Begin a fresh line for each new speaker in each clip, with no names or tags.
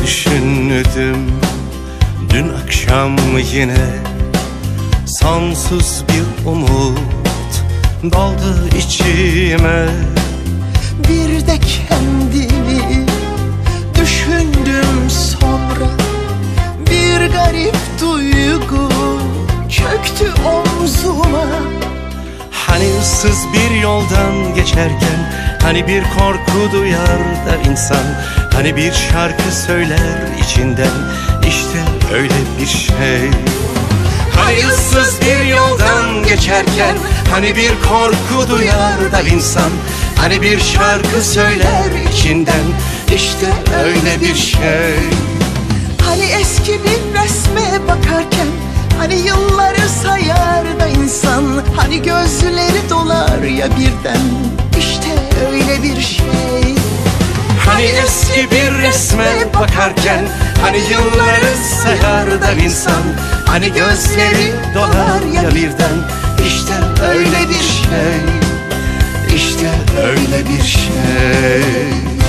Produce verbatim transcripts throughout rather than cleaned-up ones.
düşündüm dün akşam yine. Sonsuz bir umut doldu içime.
Bir de kendimi düşündüm sonra. Bir garip duygu çöktü omzuma.
Hani ıssız bir yoldan geçerken, hani bir korku duyar da insan, hani bir şarkı söyler içinden, işte öyle bir şey. Hani ıssız bir yoldan geçerken, hani bir korku duyar da insan, hani bir şarkı söyler içinden, işte öyle bir şey.
Hani eski bir resme bakarken, hani yılları sayar da insan, hani gözleri dolar ya birden, işte öyle bir şey.
Hani eski bir resme bakarken, hani yılları sayar da insan, hani gözleri dolar ya birden, işte öyle bir şey, işte öyle bir şey.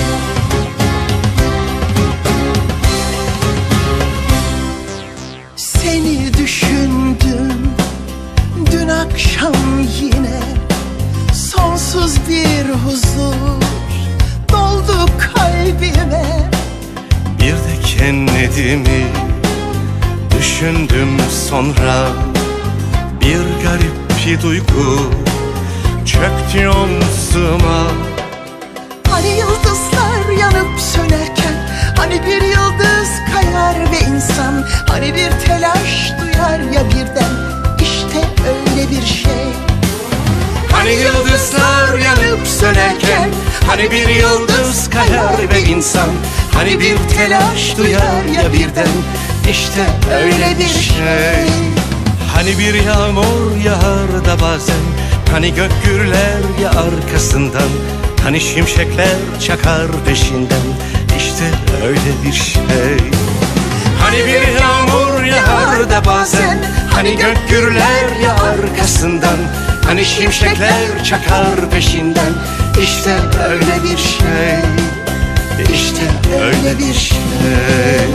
Seni düşündüm dün akşam yine. Sonsuz bir huzur doldu kalbime.
Bir de kendimi düşündüm sonra. Bir garip bir duygu çöktü omzuma.
Hani yıldızlar yanıp sönerken, hani bir yıldız kayar ve insan, hani bir telaş duyar ya birden, işte öyle bir şey.
Hani yıldızlar yanıp sönerken, hani bir yıldız kayar ve insan, hani bir telaş duyar ya birden, işte öyle bir şey. Hani bir yağmur yağar da bazen, hani gök gürler ya arkasından, hani şimşekler çakar peşinden, işte öyle bir şey. Hani bir yağmur yağar da bazen, hani gök gürler ya arkasından, hani şimşekler çakar peşinden, işte öyle bir şey, işte öyle bir şey.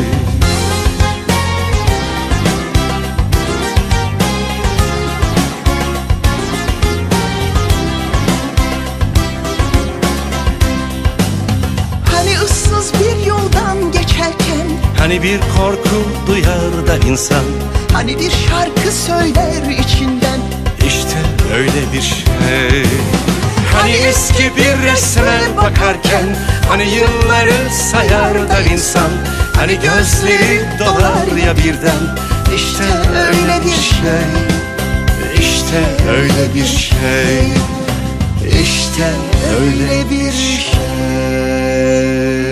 Hani ıssız bir yoldan geçerken,
hani bir korku duyar da insan,
hani bir şarkı söyler içinden,
işte öyle bir şey. Hani eski bir resme bakarken, hani yılları sayar da insan, hani gözleri dolar ya birden, işte öyle bir şey, işte öyle bir şey, işte öyle bir şey.